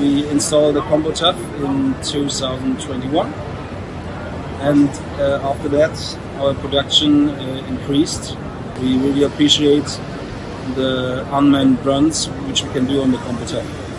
We installed the Kombo TAV in 2021, and after that our production increased. We really appreciate the unmanned runs which we can do on the Kombo TAV.